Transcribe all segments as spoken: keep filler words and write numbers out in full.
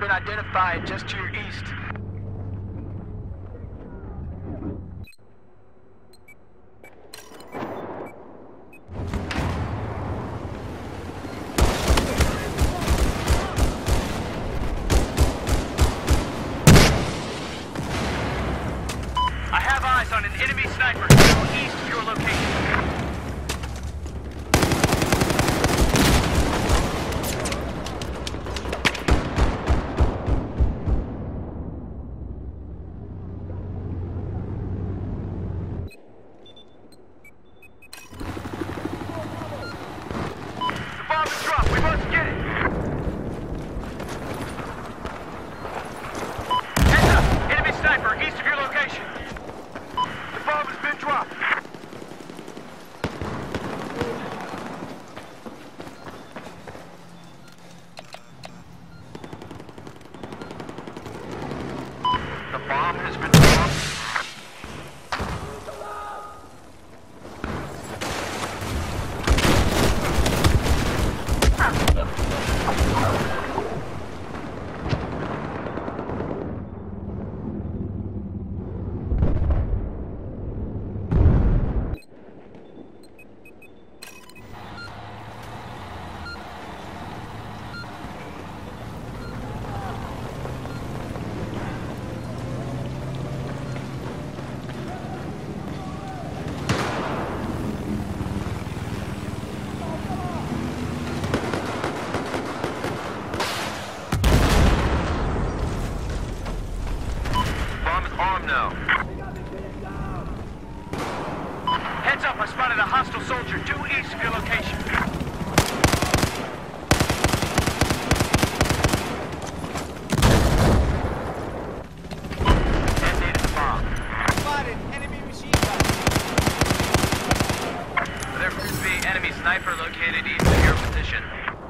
been identified just to your east. I have eyes on an enemy sniper due east of your location. Heads up, I spotted a hostile soldier due east of your location. Detonated the bomb. Spotted enemy machine gun. There appears to be enemy sniper located east of your position.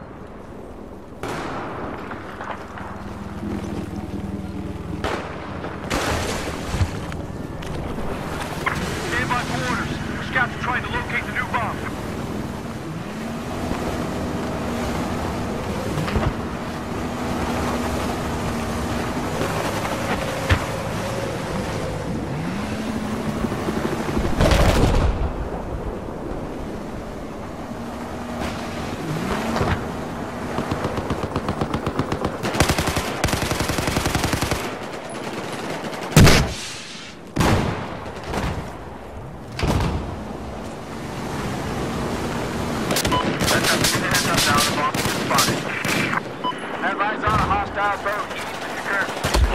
Scouts are trying to locate the new bomb. Have eyes on a hostile boat east of your current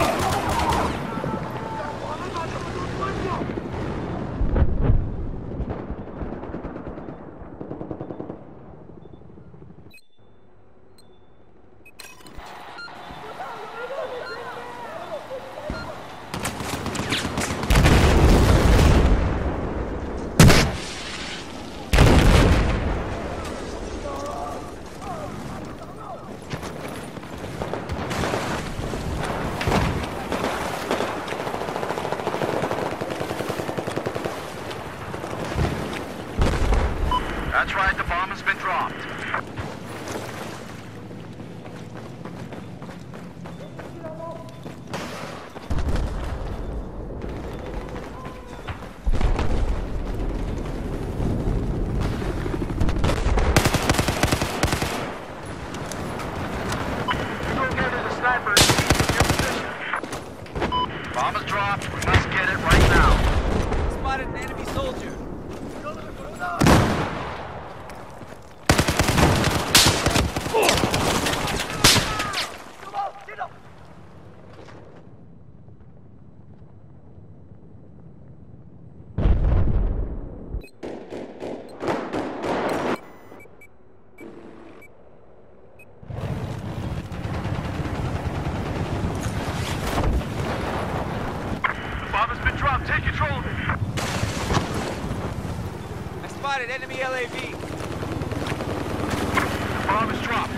That's right, the bomb has been dropped. Go get the sniper in your position. Bomb is dropped, we must get it right now. Spotted an enemy soldier. Take control of it. I spotted enemy L A V. Bomb is dropped.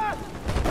Gas!